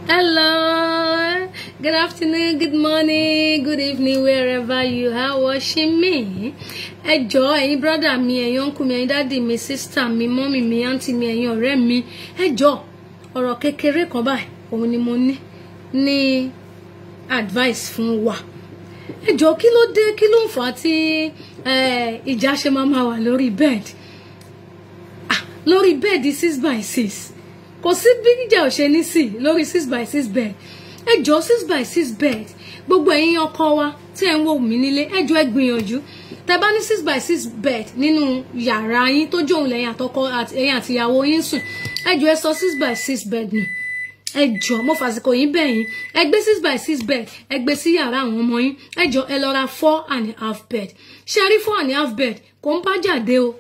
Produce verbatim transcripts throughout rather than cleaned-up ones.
Hello, good afternoon, good morning, good evening, wherever you are watching me. Ẹ jọ̀ọ́ ẹ̀yin brother mi, ẹ̀yin uncle mi, ẹ̀yin daddy mi, sister mi, mommy mi, auntie mi, ẹ̀yin ọ̀rẹ́ mi. Ẹ jọ̀ọ́ ọ̀rọ̀ kékeré kan báyìí, òun ni mo ní ní advice fún wa. Ẹ jọ̀ọ́ kí ló dé, kí ló ń fà tí eh ìjà ṣe máa máa wà lórí bed. Ah, lórí bed six by six. Kò sí bí ìjà ò ṣe ní sí lórí six by six bed. Ẹ jọ̀ọ́ six by six bed. Gbogbo ẹ̀yin ọkọ wa tí ẹ ń wò mí nílé, ẹ jọ̀ọ́ ẹ gbìyànjú. Tẹ́ bá ní six by six bed nínú yàrá yín tó jóun lẹ́yìn àtọkọ àti ẹ̀yin àti ìyàwó yín sùn. Ẹ jọ̀ọ́ ẹ sọ six by six bed nù. Ẹ jọ̀ọ́ mo fàsìkò yín bẹ̀ yín. Ẹ gbé six by six bed, ẹ gbé sí yàrá àwọn ọmọ yín. Ẹ jọ̀ọ́ ẹ lọ ra four and a half bed. Ṣé rí four and a half bed kò ń bá jáde o.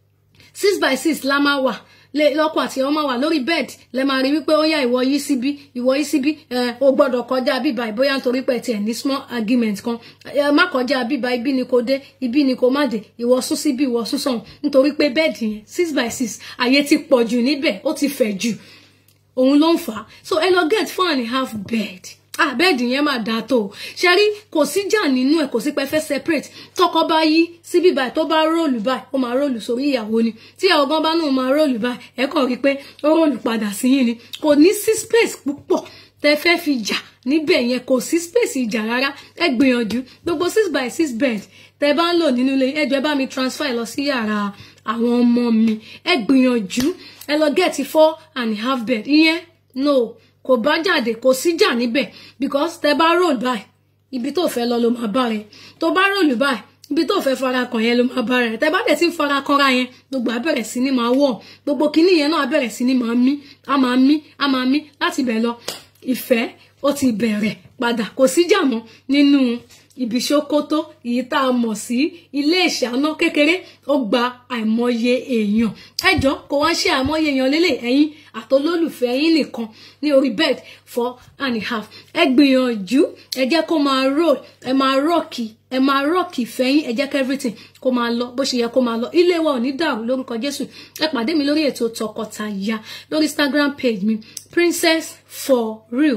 Six by six la máa wà. Le lọ́kọ àti ọmọ wà lórí bed lẹ máa rí wípé ó yá ìwọ yí síbí ìwọ yí síbí eh ó gbọ́dọ̀ kọjá bíbá ìbóyá nítorí pé ti ẹ ní small argument kan eh má kọjá bíbá ibi ni kò dé ibi ni kò má dé ìwọ sún síbí ìwọ sún sọ́hùn nítorí pé bed yẹn six by six ayé ti pọ̀ jù níbẹ̀ ó ti fẹ̀ jù òun ló ń fà so ẹ lọ get four and a half bed ah bed yẹn máa dà tó ṣe rí kò sí jà nínú ẹ kò sí pé fẹ́ separate tọkọ bá yí síbí báyìí tó bá roll báyìí ó máa roll sórí ìyàwó ni tí ìyàwó gan bá náà máa roll báyìí ẹ kàn rí pé ó roll padà sí yín ni kò ní sí space púpọ̀ tẹ́ fẹ́ fi jà níbẹ̀ yẹn kò sí space ìjà rárá ẹ gbìyànjú gbogbo six by six bed tẹ́ bá ń lò nínú ilé ẹ jọ̀ọ́ ẹ bá mi transfer lọ sí yàrá àwọn ọmọ mi ẹ gbìyànjú ẹ lọ get four and a half bed ìyẹn no kò bá jáde kò sí jà níbẹ̀ because tẹ́ bá roll báyìí ibi tó fẹ́ lọ ló máa bá rẹ tó bá roll báyìí ibi tó fẹ́ fara kan yẹn ló máa bá rẹ tẹ́ bá dẹ̀ tí ń fara kanra yẹn gbogbo á bẹ̀rẹ̀ sí ní máa wọ̀ gbogbo kinní yẹn náà á bẹ̀rẹ̀ sí ní máa mí á máa mí á máa mí láti bẹ̀ lọ ìfẹ́ ó ti bẹ̀rẹ̀ padà kò sí jà mọ́ nínú ibi ṣòkòtò èyí tá a mọ̀ sí ilé ìṣáná kékeré ó gba àìmọye èèyàn ẹjọ́ kò wá ṣe àìmọye èèyàn lélẹ̀ ẹ̀yin àtolólùfẹ́ yín nìkan ní orí bed four and a half ẹ gbìyànjú ẹ jẹ́ kó máa roll ẹ máa rọ́ọ̀kì ẹ máa rọ́ọ̀kì fẹ́yìn ẹ jẹ́ kí everything kó máa lọ bó ṣe yẹ kó máa lọ ilé wa ò ní dàrú lórúkọ Jésù ẹ pàdé mi lórí ètò tọkọtaya lórí Instagram page mi princess for real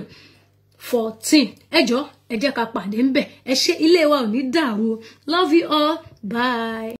fourteen ẹ jọ̀ọ́ ẹ jẹ́ ká pàdé ńbẹ̀ ẹ ṣé ilé wa ò ní dàrú love you all bye.